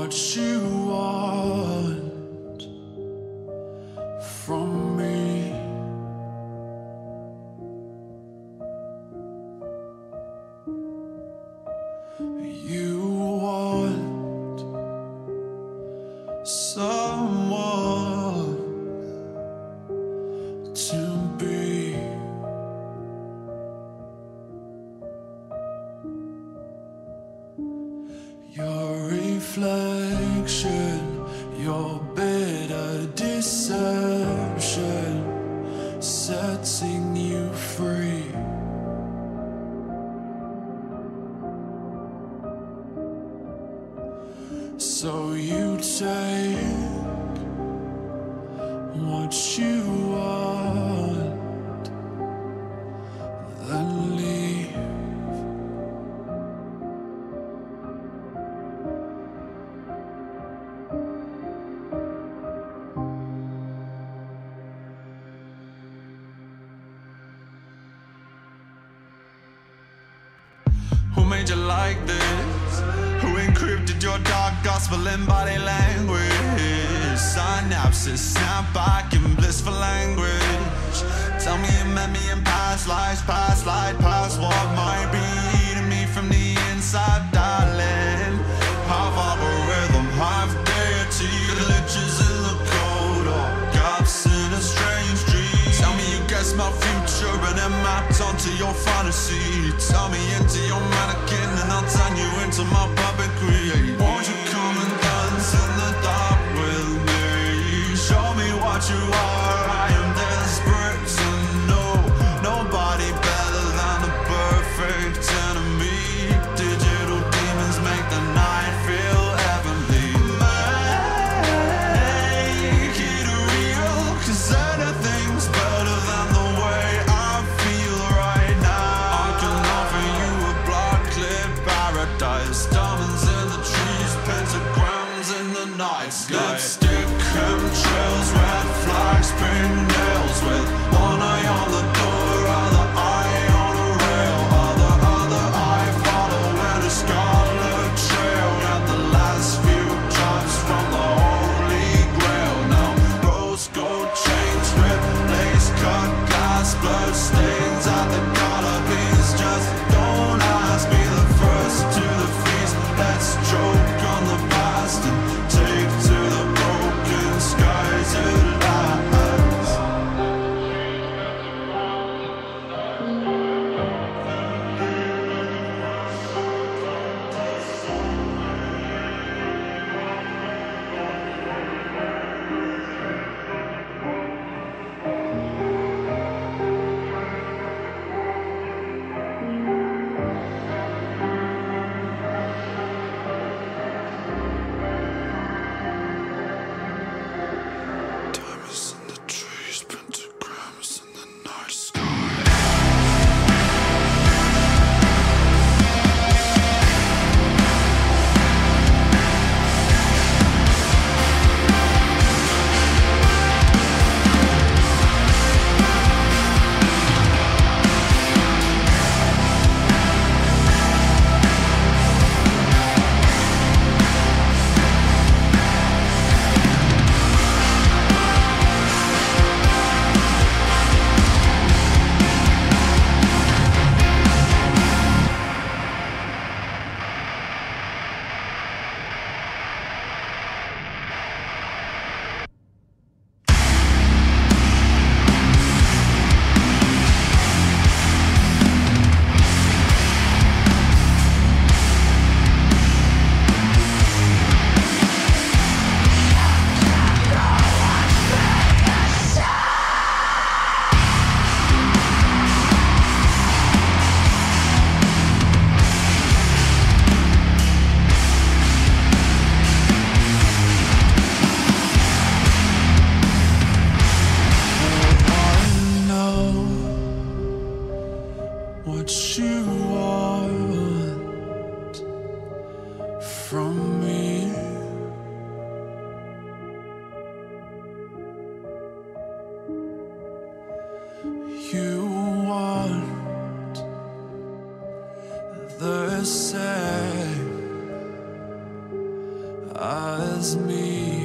what you want from me. You want someone to be. Your reflection, your bitter deception, setting you free. So you take what you want, then leave. Who made you like this? Who encrypted your dark gospel in body language? Synapses snap back in blissful language. Tell me you met me in past lives, past light, past what might be eating me from the inside, darling. Half algorithm, half deity, glitches in the code, or gaps in a strange dream. Tell me you guessed my future and then mapped onto your fantasy. Tell me into your mannequin and I'll turn you into my puppetry. Won't you come and dance in the dark with me? Show me what you are. I am desperate to know. Nobody better than the perfect enemy. Digital demons make the night feel heavenly. Make it real, 'cause anything's better than the way I feel right now. I can offer you a blood-lit paradise. Diamonds in the trees, pentagrams in the night sky. Lipstick, chemtrails, red flags, pink nails, with one eye on the door, other eye on a rail, other eye following a scarlet trail. Got the last few drops from the holy grail. Now rose gold chains, ripped lace, cut glass, blood stains at the Galapies. Just don't ask me, the first to the feast. Let's choke on the past and take to the broken skies at last. Diamonds in the trees, pentagrams in the night sky. What you want from me. You want the same. as me.